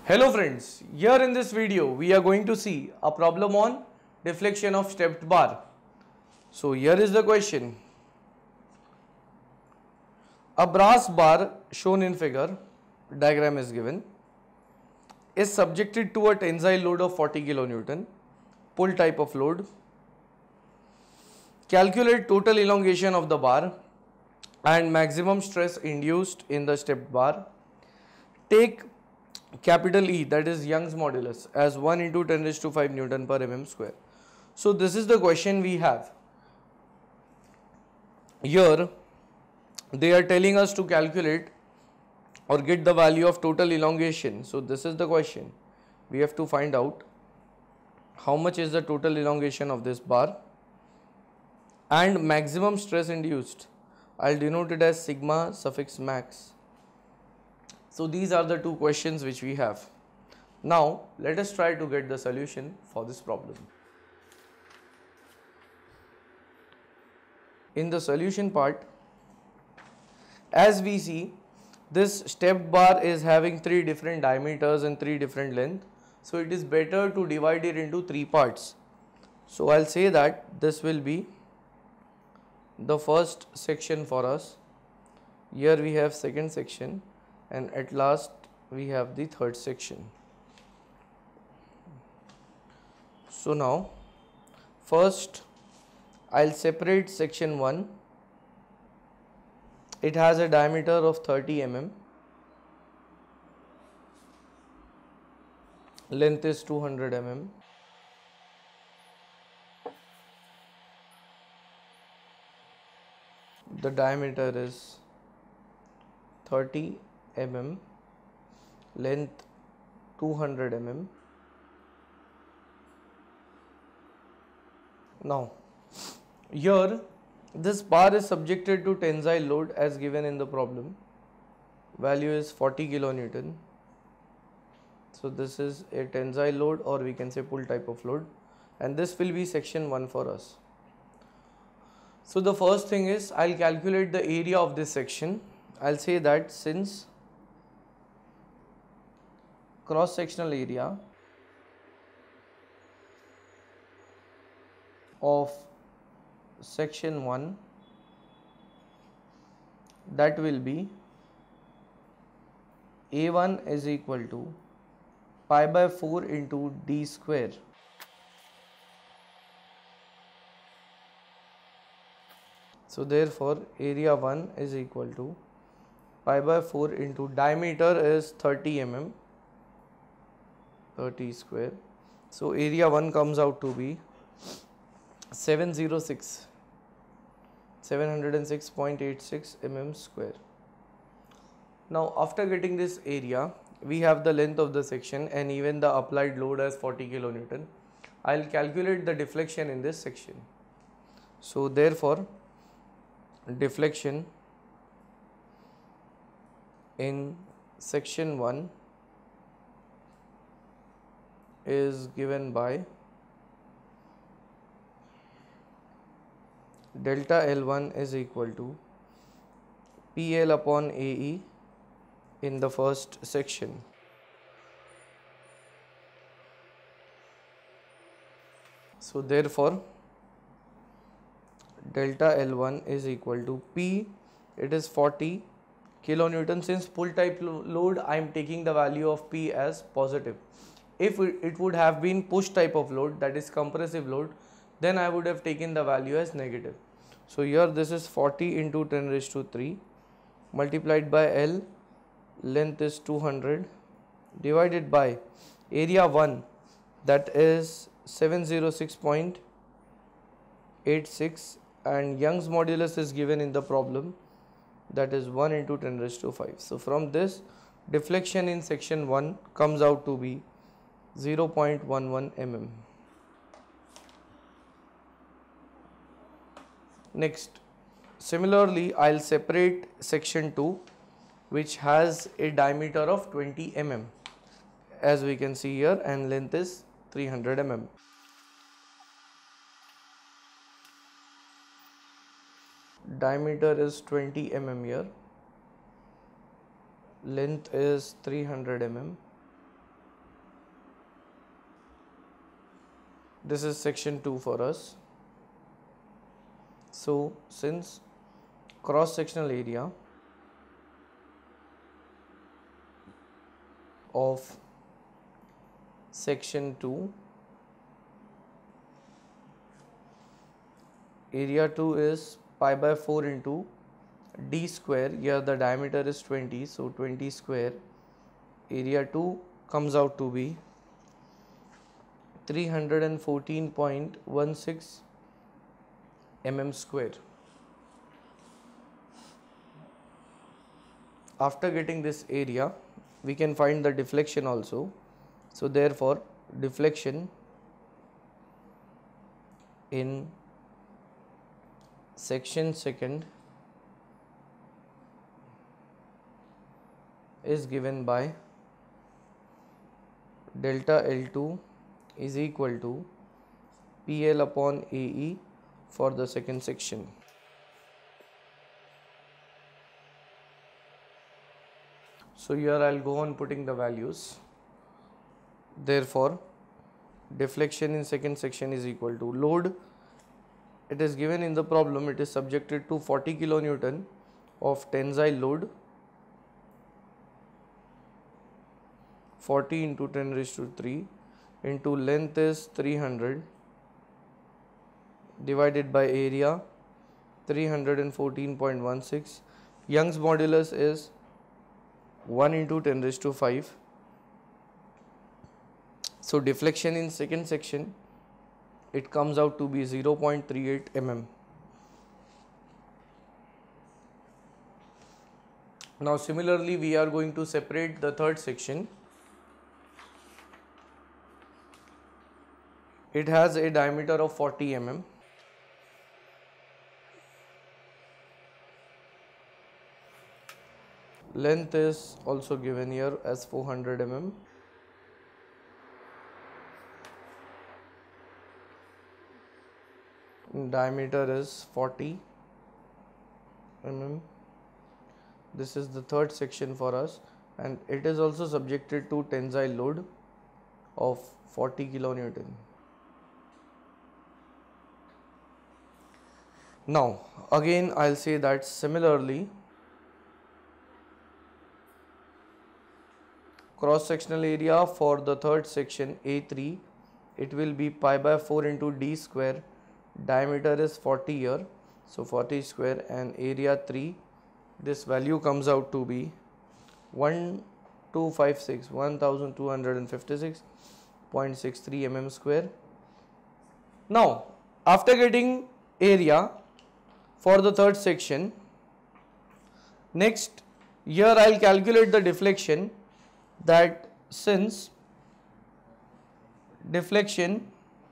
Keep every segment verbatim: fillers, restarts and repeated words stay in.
Hello friends, here in this video we are going to see a problem on deflection of stepped bar. So here is the question. A brass bar shown in figure, diagram is given, is subjected to a tensile load of forty kilonewton, pull type of load. Calculate total elongation of the bar and maximum stress induced in the stepped bar. Take capital E, that is Young's modulus, as one into ten raised to five Newton per mm square. So this is the question we have. Here they are telling us to calculate or get the value of total elongation. So this is the question. We have to find out how much is the total elongation of this bar and maximum stress induced. I'll denote it as sigma suffix max. So these are the two questions which we have. Now let us try to get the solution for this problem. In the solution part, as we see, this stepped bar is having three different diameters and three different lengths. So it is better to divide it into three parts. So I'll say that this will be the first section for us. Here we have second section, and at last we have the third section. So now first I'll separate section one. It has a diameter of thirty millimeters, length is two hundred millimeters. The diameter is thirty millimeters, length two hundred millimeters. Now here this bar is subjected to tensile load as given in the problem. Value is forty kilonewton. So this is a tensile load, or we can say pull type of load, and this will be section one for us. So the first thing is I'll calculate the area of this section. I'll say that since cross sectional area of section one, that will be A one is equal to pi by four into d square. So therefore area one is equal to pi by four into diameter is thirty millimeters, thirty square. So area one comes out to be seven hundred six, seven hundred six point eight six millimeters square. Now after getting this area, we have the length of the section and even the applied load as forty kilonewton. I'll calculate the deflection in this section. So therefore deflection in section one is given by delta L one is equal to P L upon A E in the first section. So therefore delta L one is equal to P, it is forty kilonewton. Since pull type lo load, I am taking the value of P as positive. If it would have been push type of load, that is compressive load, then I would have taken the value as negative. So here this is forty into ten raised to three multiplied by L, length is two hundred, divided by area one, that is seven hundred six point eight six, and Young's modulus is given in the problem, that is one into ten raised to five. So from this, deflection in section one comes out to be zero point one one millimeters. Next, similarly I'll separate section two, which has a diameter of twenty millimeters, as we can see here, and length is three hundred millimeters. Diameter is twenty millimeters here, length is three hundred millimeters, this is section two for us. So since cross sectional area of section two, area two is pi by four into d square. Here the diameter is twenty, so twenty square. Area two comes out to be three hundred fourteen point one six millimeters square. After getting this area, we can find the deflection also. So therefore, deflection in section second is given by delta L two is equal to P L upon A E for the second section. So here I'll go on putting the values. Therefore, deflection in second section is equal to load. It is given in the problem, it is subjected to forty kilonewton of tensile load, forty into ten raised to three, into length is three hundred, divided by area three hundred fourteen point one six. Young's modulus is one into ten raised to five. So deflection in second section, it comes out to be zero point three eight millimeters. Now similarly, we are going to separate the third section. It has a diameter of forty millimeters. Length is also given here as four hundred millimeters. Diameter is forty millimeters. This is the third section for us, and it is also subjected to tensile load of forty kilonewton. Now again I'll say that similarly, cross sectional area for the third section A three, it will be pi by four into d square. Diameter is forty here, so forty square, and area three, this value comes out to be one thousand two hundred fifty-six, one thousand two hundred fifty-six point six three millimeters square. Now after getting area for the third section, next here I'll calculate the deflection, that since deflection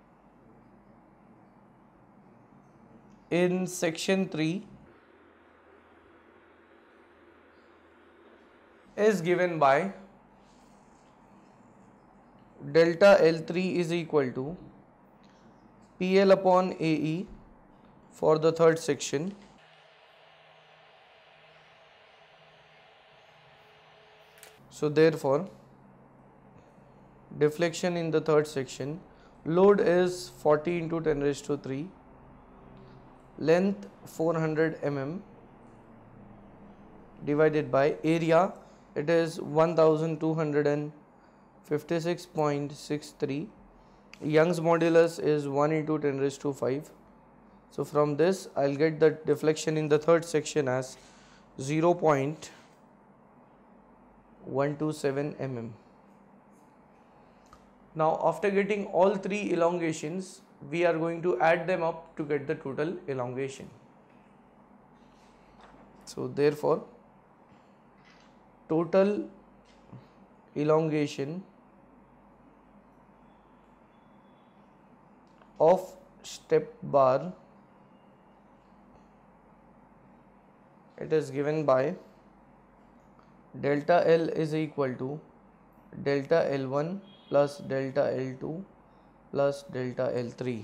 in section three is given by delta L three is equal to P L upon A E for the third section. So therefore, deflection in the third section, load is forty into ten raised to three, length four hundred millimeters, divided by area, it is one thousand two hundred fifty-six point six three. Young's modulus is one into ten raised to five. So from this I'll get the deflection in the third section as zero point one two seven millimeters. Now after getting all three elongations, we are going to add them up to get the total elongation. So therefore, total elongation of step bar, it is given by delta L is equal to delta L one plus delta L two plus delta L three.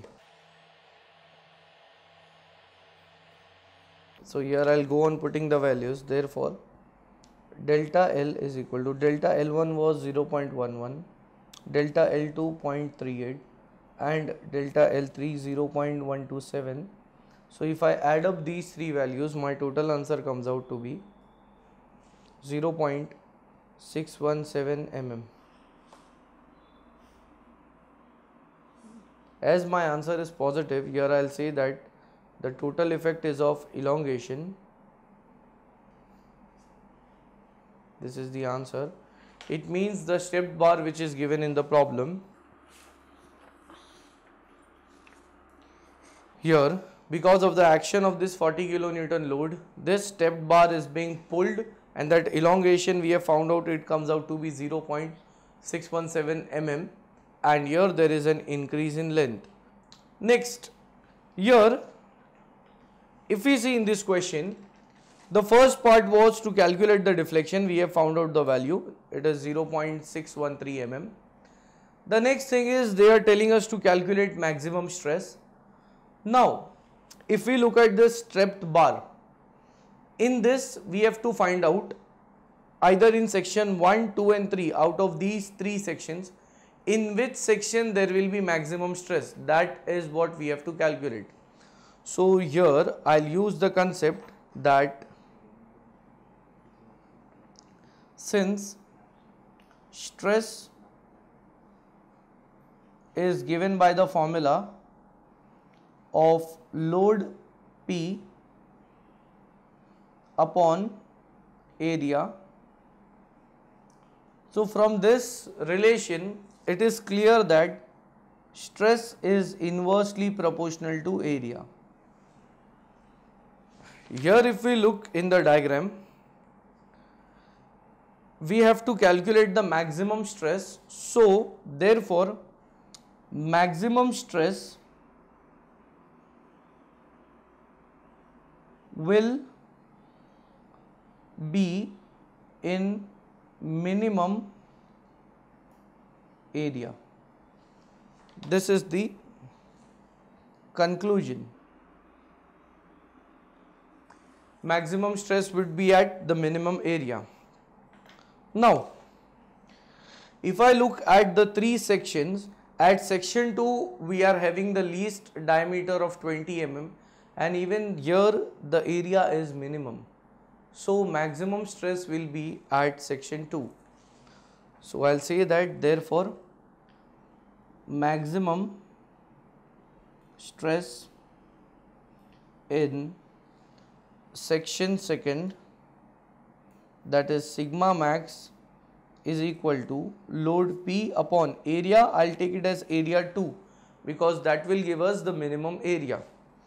So here I'll go on putting the values. Therefore, delta L is equal to delta L one was zero point one one, delta L two zero point three eight, and delta L three zero point one two seven. So if I add up these three values, my total answer comes out to be zero point six one seven millimeters. As my answer is positive, here I'll say that the total effect is of elongation. This is the answer. It means the stepped bar which is given in the problem here, because of the action of this forty kilonewton load, this stepped bar is being pulled, and that elongation we have found out, it comes out to be zero point six one seven millimeters, and here there is an increase in length. Next, here if we see in this question, the first part was to calculate the deflection. We have found out the value, it is zero point six one three millimeters. The next thing is they are telling us to calculate maximum stress. Now if we look at this stepped bar, in this we have to find out either in section one, two and three, out of these three sections, in which section there will be maximum stress. That is what we have to calculate. So here I'll use the concept that since stress is given by the formula of load P upon area, so from this relation it is clear that stress is inversely proportional to area. Here if we look in the diagram, we have to calculate the maximum stress. So therefore maximum stress will be in minimum area. This is the conclusion. Maximum stress would be at the minimum area. Now if I look at the three sections, at section two we are having the least diameter of twenty millimeters, and even here the area is minimum. So maximum stress will be at section two. So I'll say that therefore maximum stress in section second, that is sigma max, is equal to load P upon area. I'll take it as area two because that will give us the minimum area.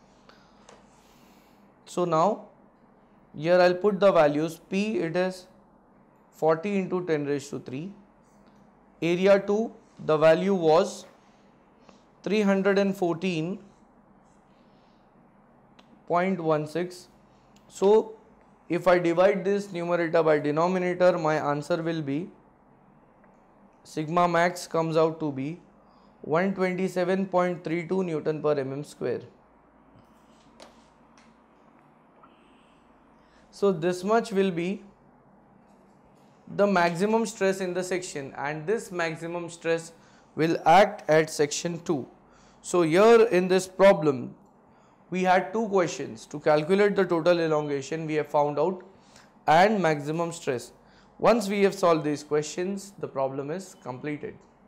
So now here I'll put the values. P, it is forty into ten raised to three. Area two, the value was three hundred fourteen point one six. So if I divide this numerator by denominator, my answer will be sigma max comes out to be one hundred twenty-seven point three two Newton per mm square. So this much will be the maximum stress in the section, and this maximum stress will act at section two. So here in this problem we had two questions: to calculate the total elongation we have found out, and maximum stress. Once we have solved these questions, the problem is completed.